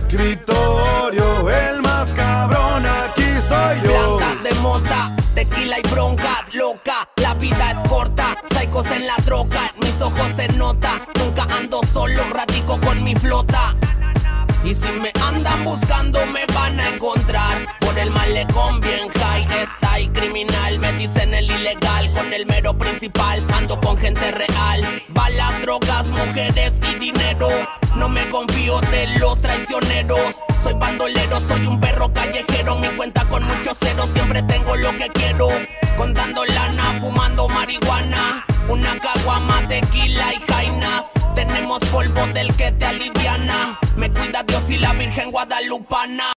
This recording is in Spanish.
escritorio, el más cabrón aquí soy yo. Blancas de mota, tequila y broncas, loca, la vida es corta, psicos en la troca, en mis ojos se nota, nunca ando solo, radico con mi flota. Y si me andan buscando me van a encontrar por el malecón bien high style criminal. Me dicen el ilegal con el mero principal. Ando con gente real, balas, drogas, mujeres y dinero. No me confío de los traicioneros. Soy bandolero, soy un perro callejero. Mi cuenta con muchos ceros, siempre tengo lo que quiero. Contando lana, fumando marihuana, una caguama, tequila y jainas. Tenemos polvo del que te aliviana. Me cuida Dios y la Virgen Guadalupana.